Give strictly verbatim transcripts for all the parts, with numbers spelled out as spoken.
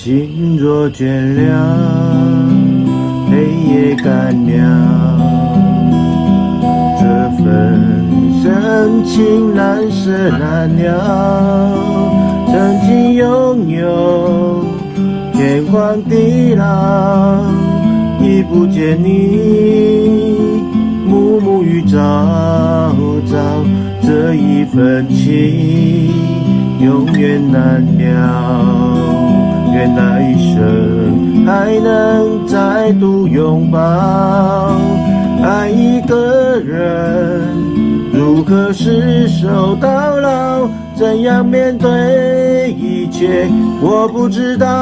心若倦了，泪也干了，这份深情难舍难了。曾经拥有天荒地老，已不见你暮暮与朝朝，这一份情永远难了。愿来生还能再度拥抱。爱一个人，如何厮守到老？怎样面对一切，我不知道。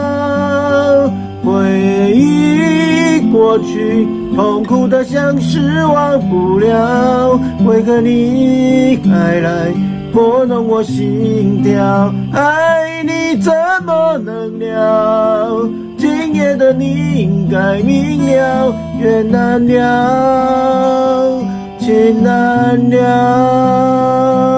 回忆过去，痛苦的像是忘不了。为何你还来拨弄我心跳？爱你怎么能了？今夜的你应该明了，缘难了，情难了。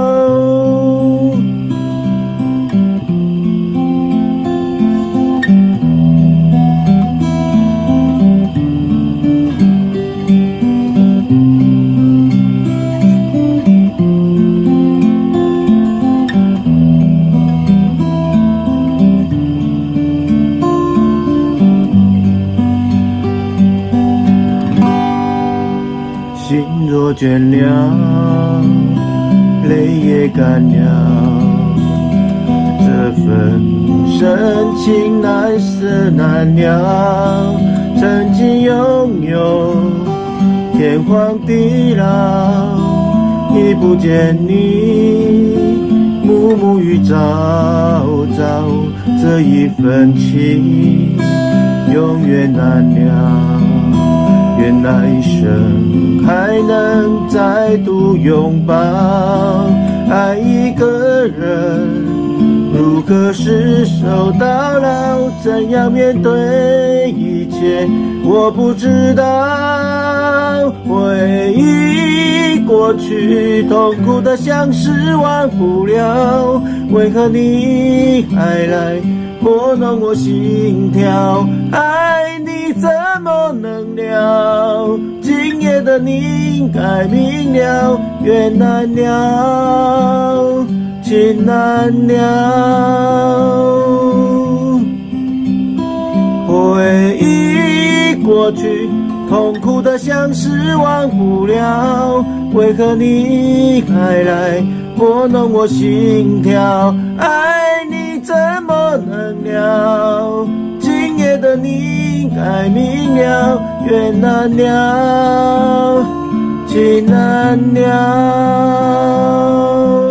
心若倦了，泪也干了，这份深情难舍难了。曾经拥有天荒地老，已不见你暮暮与朝朝，这一份情永远难了。愿来生还能再度拥抱。爱一个人，如何厮守到老？怎样面对一切，我不知道。回忆过去，痛苦的像是忘不了。为何你还来拨弄我心跳？爱你怎么能了？今夜的你应该明了，缘难了，情难了。回忆过去，痛苦的像是忘不了。为何你还来拨弄我心跳？爱你怎么能了？今夜的你应该明了，缘难了，情难了。